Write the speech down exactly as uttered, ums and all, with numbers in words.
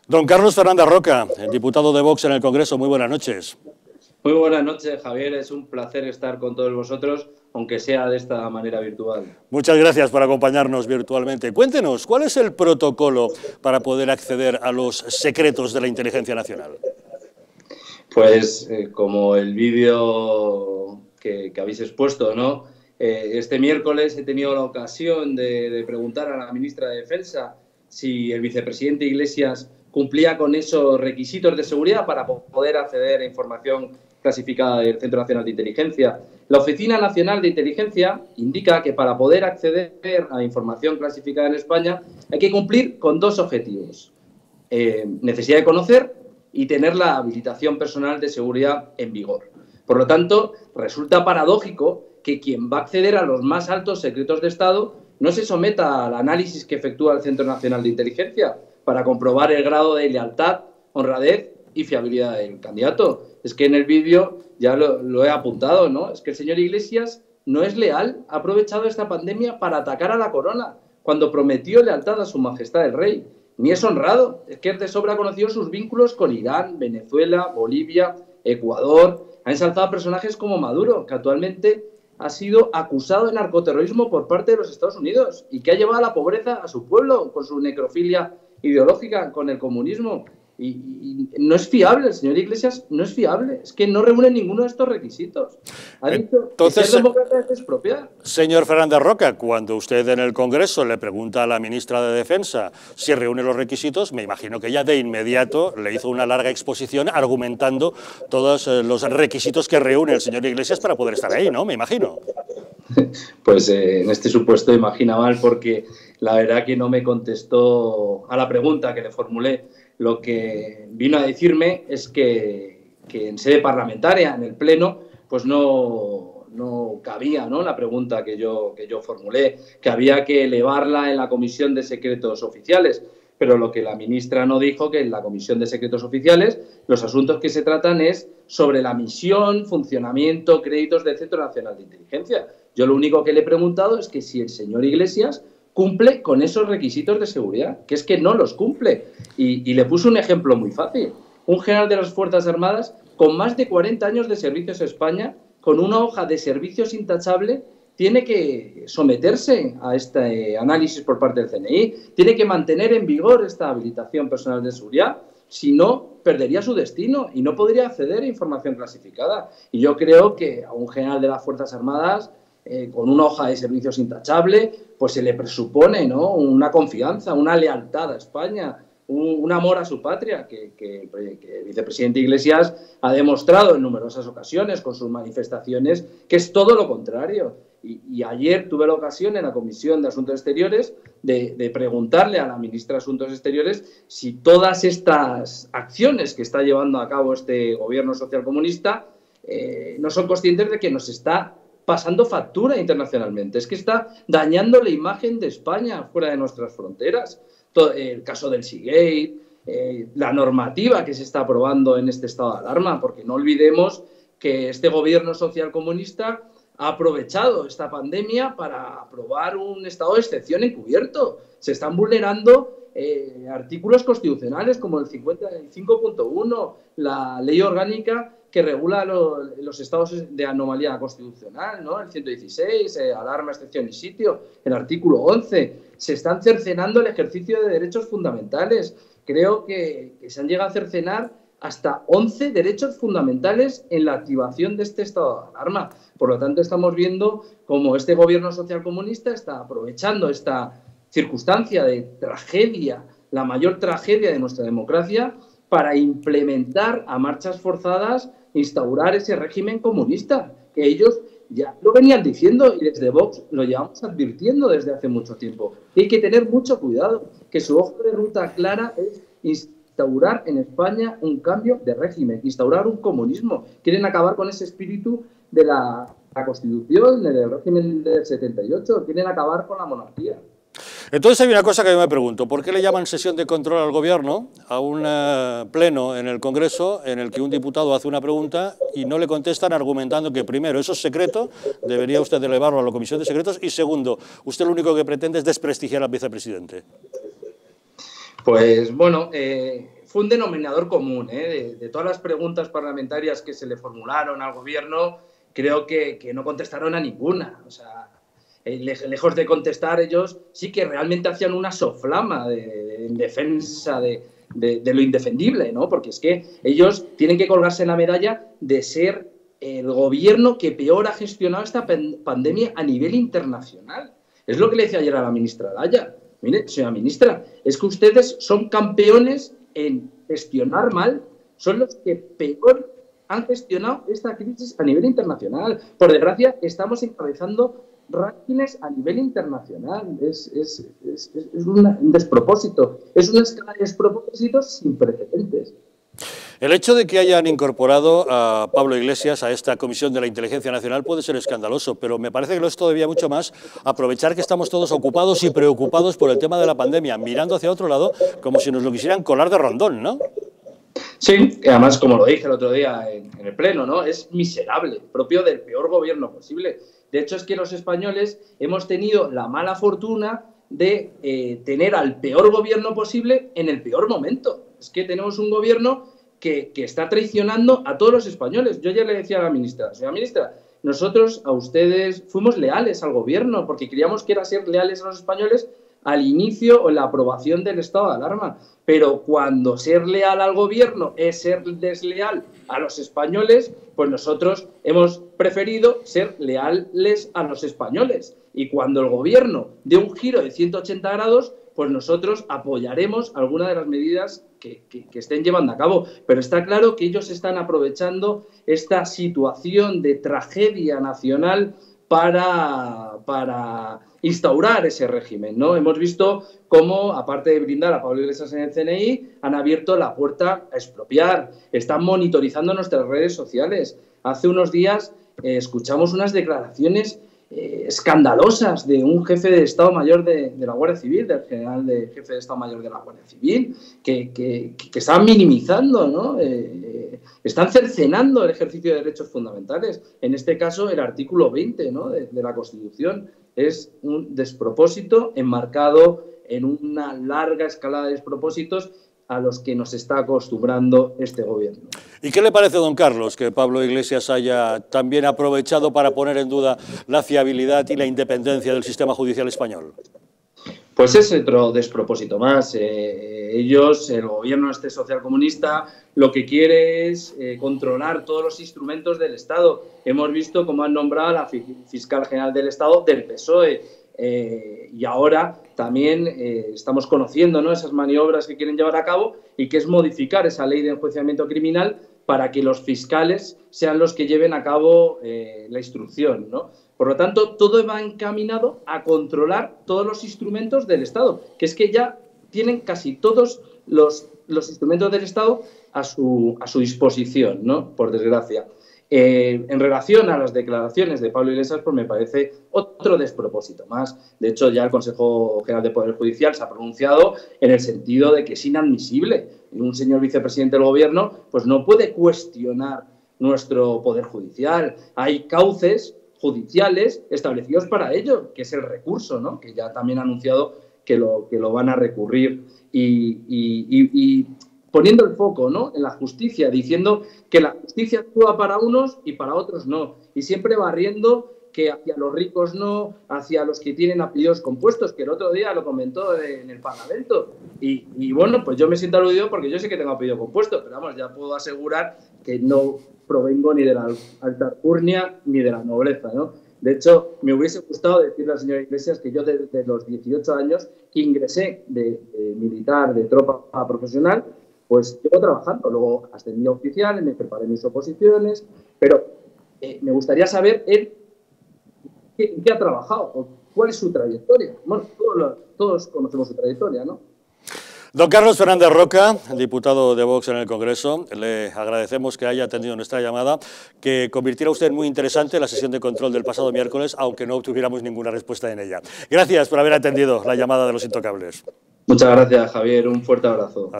Don Carlos Fernández Roca, el diputado de Vox en el Congreso, muy buenas noches. Muy buenas noches, Javier. Es un placer estar con todos vosotros, aunque sea de esta manera virtual. Muchas gracias por acompañarnos virtualmente. Cuéntenos, ¿cuál es el protocolo para poder acceder a los secretos de la inteligencia nacional? Pues eh, como el vídeo que, que habéis expuesto, ¿no? Eh, este miércoles he tenido la ocasión de, de preguntar a la ministra de Defensa si el vicepresidente Iglesias cumplía con esos requisitos de seguridad para poder acceder a información clasificada del Centro Nacional de Inteligencia. La Oficina Nacional de Inteligencia indica que para poder acceder a información clasificada en España hay que cumplir con dos objetivos. Eh, necesidad de conocer y tener la habilitación personal de seguridad en vigor. Por lo tanto, resulta paradójico que quien va a acceder a los más altos secretos de Estado no se someta al análisis que efectúa el Centro Nacional de Inteligencia para comprobar el grado de lealtad, honradez y fiabilidad del candidato. Es que en el vídeo ya lo, lo he apuntado, ¿no? Es que el señor Iglesias no es leal, ha aprovechado esta pandemia para atacar a la corona, cuando prometió lealtad a su majestad el rey. Ni es honrado, es que es de sobra conocido sus vínculos con Irán, Venezuela, Bolivia, Ecuador. Ha ensalzado a personajes como Maduro, que actualmente ha sido acusado de narcoterrorismo por parte de los Estados Unidos y que ha llevado a la pobreza a su pueblo con su necrofilia ideológica con el comunismo. Y, y no es fiable, el señor Iglesias no es fiable, es que no reúne ninguno de estos requisitos. Ha dicho Entonces, que ser demócrata es expropiar. Señor Fernández Roca, cuando usted en el Congreso le pregunta a la ministra de Defensa si reúne los requisitos, me imagino que ella de inmediato le hizo una larga exposición argumentando todos los requisitos que reúne el señor Iglesias para poder estar ahí, ¿no? Me imagino. Pues eh, en este supuesto imagina mal, porque la verdad que no me contestó a la pregunta que le formulé. Lo que vino a decirme es que, que en sede parlamentaria, en el Pleno, pues no, no cabía, ¿no?, la pregunta que yo, que yo formulé, que había que elevarla en la Comisión de Secretos Oficiales. Pero lo que la ministra no dijo, que en la Comisión de Secretos Oficiales los asuntos que se tratan es sobre la misión, funcionamiento, créditos del Centro Nacional de Inteligencia. Yo lo único que le he preguntado es que si el señor Iglesias cumple con esos requisitos de seguridad, que es que no los cumple. Y, y le puse un ejemplo muy fácil. Un general de las Fuerzas Armadas con más de cuarenta años de servicios en España, con una hoja de servicios intachable, tiene que someterse a este análisis por parte del C N I, tiene que mantener en vigor esta habilitación personal de seguridad, si no, perdería su destino y no podría acceder a información clasificada. Y yo creo que a un general de las Fuerzas Armadas, eh, con una hoja de servicios intachable, pues se le presupone, ¿no?, una confianza, una lealtad a España, un, un amor a su patria, que, que, que el vicepresidente Iglesias ha demostrado en numerosas ocasiones con sus manifestaciones que es todo lo contrario. Y, y ayer tuve la ocasión en la Comisión de Asuntos Exteriores de, de preguntarle a la ministra de Asuntos Exteriores si todas estas acciones que está llevando a cabo este gobierno socialcomunista eh, no son conscientes de que nos está pasando factura internacionalmente. Es que está dañando la imagen de España fuera de nuestras fronteras. Todo, eh, el caso del Seagate, eh, la normativa que se está aprobando en este estado de alarma, porque no olvidemos que este gobierno socialcomunista ha aprovechado esta pandemia para aprobar un estado de excepción encubierto. Se están vulnerando eh, artículos constitucionales como el cincuenta y cinco punto uno, la ley orgánica que regula lo, los estados de anomalía constitucional, ¿no?, el ciento dieciséis, eh, alarma, excepción y sitio, el artículo once. Se están cercenando el ejercicio de derechos fundamentales. Creo que, que se han llegado a cercenar hasta once derechos fundamentales en la activación de este estado de alarma. Por lo tanto, estamos viendo cómo este gobierno socialcomunista está aprovechando esta circunstancia de tragedia, la mayor tragedia de nuestra democracia, para implementar a marchas forzadas, instaurar ese régimen comunista, que ellos ya lo venían diciendo y desde Vox lo llevamos advirtiendo desde hace mucho tiempo. Y hay que tener mucho cuidado, que su hoja de ruta clara es instaurar en España un cambio de régimen, instaurar un comunismo. Quieren acabar con ese espíritu de la, la Constitución, del régimen del setenta y ocho, quieren acabar con la monarquía. Entonces hay una cosa que yo me pregunto, ¿por qué le llaman sesión de control al gobierno a un uh, pleno en el Congreso en el que un diputado hace una pregunta y no le contestan argumentando que primero eso es secreto, debería usted elevarlo a la Comisión de Secretos, y segundo, usted lo único que pretende es desprestigiar al vicepresidente? Pues bueno, eh, fue un denominador común, ¿eh? de, de todas las preguntas parlamentarias que se le formularon al gobierno, creo que, que no contestaron a ninguna. O sea, lejos de contestar, ellos sí que realmente hacían una soflama de, de, en defensa de, de, de lo indefendible, ¿no? Porque es que ellos tienen que colgarse la medalla de ser el gobierno que peor ha gestionado esta pandemia a nivel internacional. Es lo que le decía ayer a la ministra Olaya. Mire, señora ministra, es que ustedes son campeones en gestionar mal, son los que peor han gestionado esta crisis a nivel internacional. Por desgracia, estamos encabezando rankings a nivel internacional. Es, es, es, es una, un despropósito. Es una escala de despropósitos sin precedentes. El hecho de que hayan incorporado a Pablo Iglesias a esta Comisión de la Inteligencia Nacional puede ser escandaloso, pero me parece que lo es todavía mucho más aprovechar que estamos todos ocupados y preocupados por el tema de la pandemia, mirando hacia otro lado como si nos lo quisieran colar de rondón, ¿no? Sí, además, como lo dije el otro día en, en el Pleno, ¿no? Es miserable, propio del peor gobierno posible. De hecho, es que los españoles hemos tenido la mala fortuna de eh, tener al peor gobierno posible en el peor momento. Es que tenemos un gobierno que, que está traicionando a todos los españoles. Yo ya le decía a la ministra, señora ministra, nosotros a ustedes fuimos leales al gobierno porque creíamos que era ser leales a los españoles al inicio o en la aprobación del estado de alarma. Pero cuando ser leal al gobierno es ser desleal a los españoles, pues nosotros hemos preferido ser leales a los españoles. Y cuando el gobierno dé un giro de ciento ochenta grados, pues nosotros apoyaremos alguna de las medidas que, que, que estén llevando a cabo. Pero está claro que ellos están aprovechando esta situación de tragedia nacional para, para instaurar ese régimen, ¿no? Hemos visto cómo, aparte de brindar a Pablo Iglesias en el C N I, han abierto la puerta a expropiar, están monitorizando nuestras redes sociales. Hace unos días eh, escuchamos unas declaraciones eh, escandalosas de un jefe de Estado Mayor de, de la Guardia Civil, del general de jefe de Estado Mayor de la Guardia Civil, que, que, que están minimizando, ¿no? Eh, están cercenando el ejercicio de derechos fundamentales. En este caso, el artículo veinte, ¿no? de, de la Constitución es un despropósito enmarcado en una larga escalada de despropósitos a los que nos está acostumbrando este gobierno. ¿Y qué le parece, don Carlos, que Pablo Iglesias haya también aprovechado para poner en duda la fiabilidad y la independencia del sistema judicial español? Pues es otro despropósito más. Eh, ellos, el gobierno este socialcomunista, lo que quiere es eh, controlar todos los instrumentos del Estado. Hemos visto cómo han nombrado a la fiscal general del Estado del P S O E. Eh, y ahora también eh, estamos conociendo, ¿no?, esas maniobras que quieren llevar a cabo y que es modificar esa ley de enjuiciamiento criminal para que los fiscales sean los que lleven a cabo eh, la instrucción, ¿no? Por lo tanto, todo va encaminado a controlar todos los instrumentos del Estado, que es que ya tienen casi todos los, los instrumentos del Estado a su, a su disposición, ¿no?, por desgracia. Eh, en relación a las declaraciones de Pablo Iglesias, pues me parece otro despropósito más. De hecho, ya el Consejo General de Poder Judicial se ha pronunciado en el sentido de que es inadmisible. Un señor vicepresidente del Gobierno pues no puede cuestionar nuestro Poder Judicial. Hay cauces judiciales establecidos para ello, que es el recurso, ¿no?, que ya también ha anunciado que lo, que lo van a recurrir. Y, y, y, y poniendo el foco, ¿no?, en la justicia, diciendo que la justicia actúa para unos y para otros no. Y siempre barriendo que hacia los ricos no, hacia los que tienen apellidos compuestos, que el otro día lo comentó en el Parlamento. Y, y bueno, pues yo me siento aludido porque yo sé que tengo apellido compuesto, pero vamos, ya puedo asegurar que no provengo ni de la alta alcurnia ni de la nobleza, ¿no? De hecho, me hubiese gustado decirle al señor Iglesias que yo desde los dieciocho años que ingresé de, de militar, de tropa profesional, pues llevo trabajando. Luego ascendí a oficial, me preparé mis oposiciones, pero eh, me gustaría saber él qué, qué ha trabajado, cuál es su trayectoria. Bueno, todos, todos conocemos su trayectoria, ¿no? Don Carlos Fernández Roca, diputado de Vox en el Congreso, le agradecemos que haya atendido nuestra llamada, que convirtiera usted en muy interesante la sesión de control del pasado miércoles, aunque no obtuviéramos ninguna respuesta en ella. Gracias por haber atendido la llamada de Los Intocables. Muchas gracias, Javier. Un fuerte abrazo.